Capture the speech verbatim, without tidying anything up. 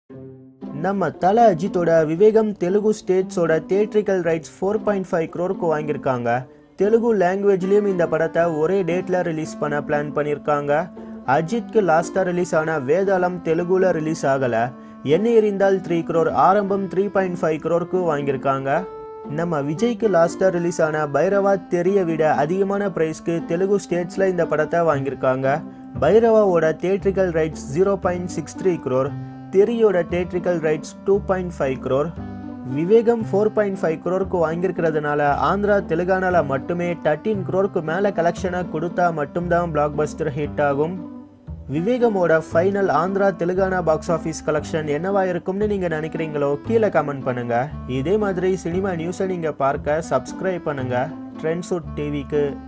நம்ம தல அஜித்தோட விவேகம் தெலுங்கு ஸ்டேட்ஸோட theatrical rights four point five க்ரோருக்கு வாங்கியிருக்காங்க. தெலுங்கு லாங்குவேஜ்லேயும் இந்த படத்தை ஒரே டேட்டில் ரிலீஸ் பண்ண பிளான் பண்ணியிருக்காங்க. அஜித்க்கு லாஸ்ட்டாக ரிலீஸ் ஆன வேதாளம் தெலுங்குல ரிலீஸ் ஆகலை. என்ன எறிந்தால் த்ரீ க்ரோர் ஆரம்பம் த்ரீ பாயிண்ட் ஃபைவ் க்ரோருக்கு வாங்கியிருக்காங்க. நம்ம விஜய்க்கு லாஸ்ட்டாக ரிலீஸ் ஆன பைரவா தெரிய விட அதிகமான ப்ரைஸ்க்கு தெலுங்கு ஸ்டேட்ஸில் இந்த படத்தை வாங்கியிருக்காங்க. பைரவாவோட theatrical rights zero point six three crore, தெரியோட theatrical rights two point five crore. Vivegam four point five க்ரோருக்கு வாங்கியிருக்கிறதுனால ஆந்திரா தெலுங்கானால மட்டுமே தேர்ட்டீன் க்ரோருக்கு மேலே கலெக்ஷனை கொடுத்தா மட்டும்தான் பிளாக் பஸ்டர் ஹிட் ஆகும். விவேகமோட final Andhra Telangana box office collection என்னவா இருக்கும்னு நீங்கள் நினைக்கிறீங்களோ கீழே கமெண்ட் பண்ணுங்கள். இதே மாதிரி சினிமா நியூஸை நீங்கள் பார்க்க சப்ஸ்கிரைப் பண்ணுங்கள் ட்ரெண்ட்ஸ்வுட் டிவிக்கு.